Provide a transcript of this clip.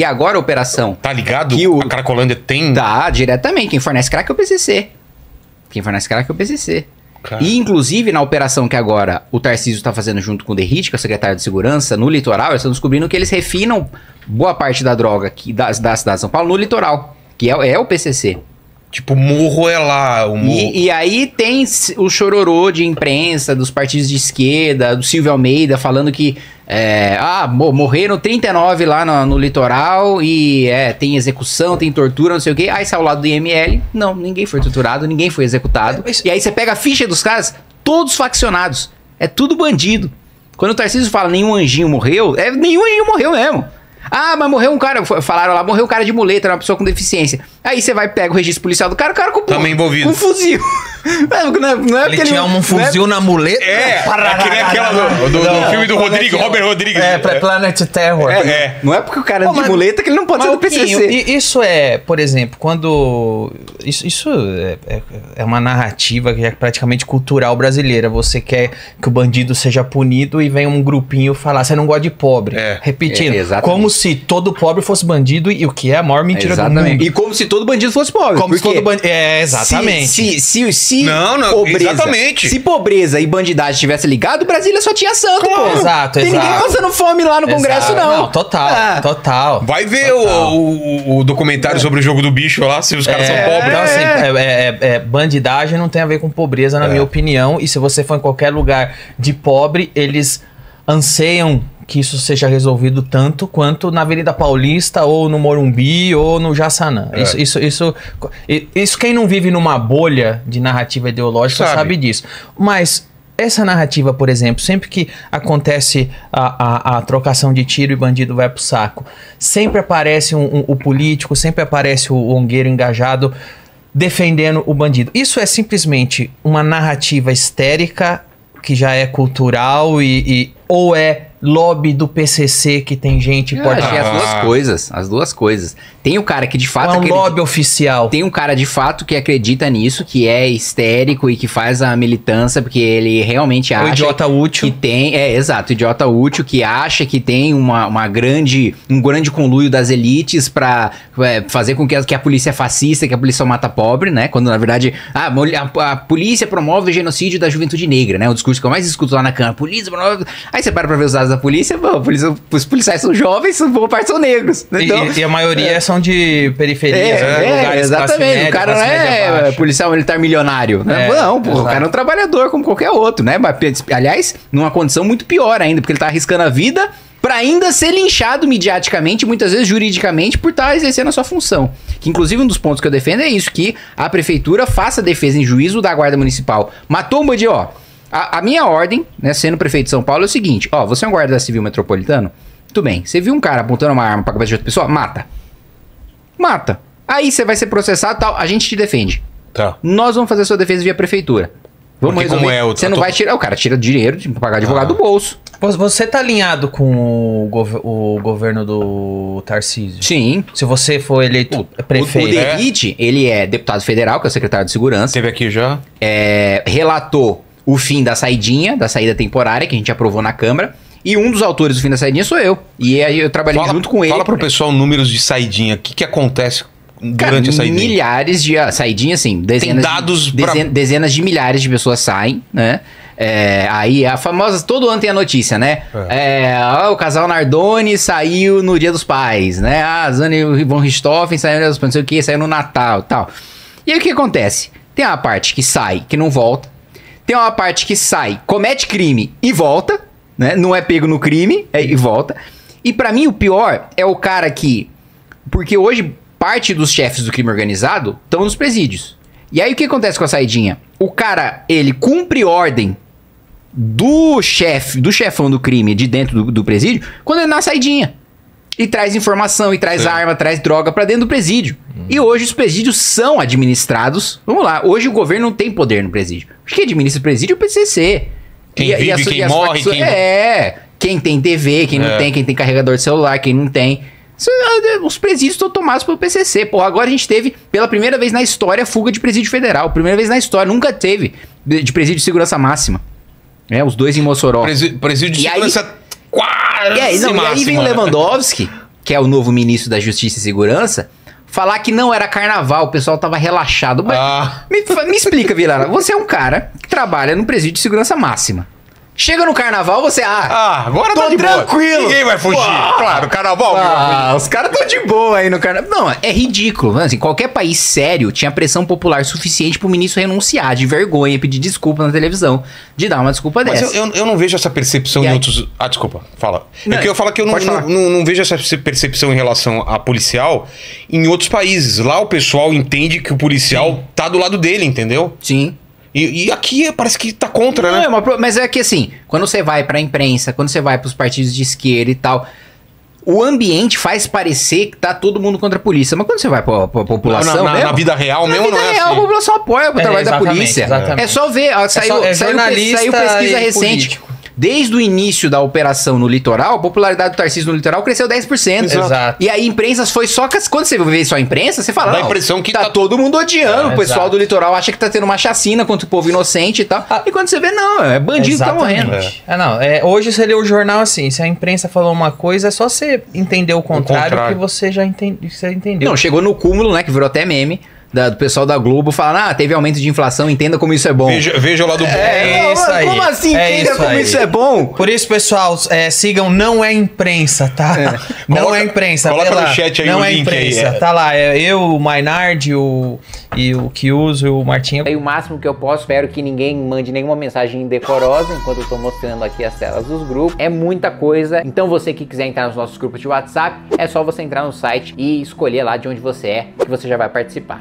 E agora a operação... Tá ligado? A Cracolândia tem... Tá, diretamente. Quem fornece crack é o PCC. Quem fornece crack é o PCC. Cara. E, inclusive, na operação que agora o Tarcísio tá fazendo junto com o Derrite, que é o secretário de Segurança, no litoral, eles estão descobrindo que eles refinam boa parte da droga da cidade de São Paulo no litoral, que é o PCC. Tipo, o morro é lá. O morro... E aí tem o chororô de imprensa, dos partidos de esquerda, do Silvio Almeida, falando que morreram 39 lá no litoral e tem execução, tem tortura, não sei o quê. Aí saiu o lado do IML. Não, ninguém foi torturado, ninguém foi executado. E aí você pega a ficha dos caras, todos faccionados. É tudo bandido. Quando o Tarcísio fala nenhum anjinho morreu, nenhum anjinho morreu mesmo. Ah, mas morreu um cara, falaram lá, morreu um cara de muleta, era uma pessoa com deficiência. Aí você vai, pega o registro policial do cara, o cara com envolvido. Com fuzil. Não é ele tinha um fuzil na muleta? Que nem aquela do filme do Rodrigo, Robert Rodrigues. Planet Terror. Não é porque o cara é de muleta que ele não pode ser do PCC. Isso por exemplo, quando... Isso é uma narrativa que é praticamente cultural brasileira. Você quer que o bandido seja punido e vem um grupinho falar, você não gosta de pobre. Repetindo, como se todo pobre fosse bandido, e o que é a maior mentira do mundo. E como se todo bandido fosse pobre. Como se todo bandido... exatamente. Se não, pobreza, exatamente. Se pobreza e bandidagem tivesse ligado, Brasília só tinha santo, pô. Exato. Tem ninguém passando fome lá no Congresso, não. Não, total. Vai ver o documentário sobre o jogo do bicho lá, se os caras são pobres. Então, assim, bandidagem não tem a ver com pobreza, na minha opinião. E se você for em qualquer lugar de pobre, eles anseiam que isso seja resolvido tanto quanto na Avenida Paulista, ou no Morumbi, ou no Jaçanã. Isso quem não vive numa bolha de narrativa ideológica sabe disso. Mas essa narrativa, por exemplo, sempre que acontece a trocação de tiro e bandido vai pro saco, sempre aparece o político, sempre aparece o ongueiro engajado defendendo o bandido. Isso é simplesmente uma narrativa histérica que já é cultural ou é lobby do PCC que tem gente... As duas coisas. Tem o cara que de fato... lobby oficial. Tem um cara de fato que acredita nisso, que é histérico e que faz a militância, porque ele realmente acha... O idiota útil. Que tem... exato, idiota útil, que acha que tem um grande conluio das elites pra fazer com que a polícia é fascista, que a polícia só mata pobre, né? Quando, na verdade, a polícia promove o genocídio da juventude negra, né? O discurso que eu mais escuto lá na Câmara. A polícia promove... Aí você para pra ver os dados da polícia, os policiais são jovens, boa parte são negros. Então, e a maioria são de periferias, lugares exatamente. Média, o cara não é policial militar milionário, né? Não, o cara é um trabalhador como qualquer outro, né? Aliás, numa condição muito pior ainda, porque ele tá arriscando a vida pra ainda ser linchado mediaticamente, muitas vezes juridicamente, por estar exercendo a sua função. Que inclusive um dos pontos que eu defendo é isso, que a prefeitura faça defesa em juízo da guarda municipal. Matou um bandido, A minha ordem, né, sendo prefeito de São Paulo, é o seguinte, você é um guarda civil metropolitano? Muito bem, você viu um cara apontando uma arma pra cabeça de outra pessoa? Mata. Aí você vai ser processado e tal, a gente te defende. Tá. Nós vamos fazer a sua defesa via prefeitura. Vamos resolver. Você não vai tirar, o cara tira dinheiro de pagar advogado do bolso. Você tá alinhado com o governo do Tarcísio? Sim. Se você for eleito prefeito... O Derrite, ele é deputado federal, que é o secretário de segurança. Teve aqui já. Relatou o fim da saída temporária, que a gente aprovou na Câmara. E um dos autores do fim da saidinha sou eu. E aí eu trabalhei junto com ele. Fala pro pessoal números de saidinha. O que acontece durante a saidinha? Milhares de... saidinha, assim, dezenas de milhares de pessoas saem, né? Aí a famosa... Todo ano tem a notícia, né? O casal Nardoni saiu no Dia dos Pais, né? A Zana e o von Richthofen saíram no Dia dos Pais, não sei o que, saiu no Natal e tal. E aí o que acontece? Tem uma parte que sai, que não volta. Tem uma parte que sai, comete crime e volta, né? Não é pego no crime e volta. E pra mim o pior é o cara que... Porque hoje parte dos chefes do crime organizado estão nos presídios. E aí o que acontece com a saidinha? O cara, ele cumpre ordem do chefão do crime de dentro do presídio quando ele na saidinha. E traz informação, e traz arma, traz droga pra dentro do presídio. E hoje os presídios são administrados... Vamos lá, hoje o governo não tem poder no presídio. Quem administra o presídio é o PCC. Quem vive, quem morre, quem tem TV, quem não tem, quem tem carregador de celular, quem não tem. Os presídios estão tomados pelo PCC. Porra, agora a gente teve, pela primeira vez na história, fuga de presídio federal. Primeira vez na história, nunca teve de presídio de segurança máxima. Os dois em Mossoró. Presídio de segurança quase e aí vem o Lewandowski que é o novo ministro da Justiça e Segurança, falar que não era carnaval, o pessoal tava relaxado. Mas me explica, Vilela, você é um cara que trabalha no presídio de segurança máxima. Chega no carnaval, você... agora tô tá de tranquilo. Boa. Ninguém vai fugir. Claro, carnaval. Os caras tão de boa aí no carnaval. Não, é ridículo. Assim, qualquer país sério tinha pressão popular suficiente pro ministro renunciar, de vergonha, pedir desculpa na televisão, de dar uma desculpa dessa. Mas eu não vejo essa percepção em outros... desculpa, fala. Não, eu falo que eu não vejo essa percepção em relação a policial em outros países. Lá o pessoal entende que o policial tá do lado dele, entendeu? Sim. E aqui parece que tá contra, né? Mas é que assim, quando você vai pra imprensa, quando você vai pros partidos de esquerda e tal, o ambiente faz parecer que tá todo mundo contra a polícia. Mas quando você vai pra população... Na vida real mesmo não é assim. Na vida real, a população apoia o trabalho da polícia. Exatamente. É só ver. Saiu pesquisa recente. Político. Desde o início da operação no litoral, a popularidade do Tarcísio no litoral cresceu 10%. Exato. E aí, imprensa foi só... Quando você vê só a imprensa, você fala... Dá a impressão que tá todo mundo odiando. O pessoal do litoral acha que tá tendo uma chacina contra o povo inocente e tal. E quando você vê, não, é bandido que tá morrendo. Hoje você lê o jornal assim, se a imprensa falou uma coisa, é só você entender o contrário que você já entendeu. Não, chegou no cúmulo, né, que virou até meme. Do pessoal da Globo falando, teve aumento de inflação, entenda como isso é bom. Veja o lado bom. Isso aí. Como assim, entenda como isso é bom? Por isso, pessoal, sigam Não É Imprensa, tá? Não É Imprensa. Coloca no chat aí Não o É link Imprensa. aí. Tá lá, eu, o Mainardi, e o Kiuso e o Martinho. O máximo que eu posso, espero que ninguém mande nenhuma mensagem indecorosa enquanto eu tô mostrando aqui as telas dos grupos. É muita coisa. Então você que quiser entrar nos nossos grupos de WhatsApp, é só você entrar no site e escolher lá de onde você é, que você já vai participar.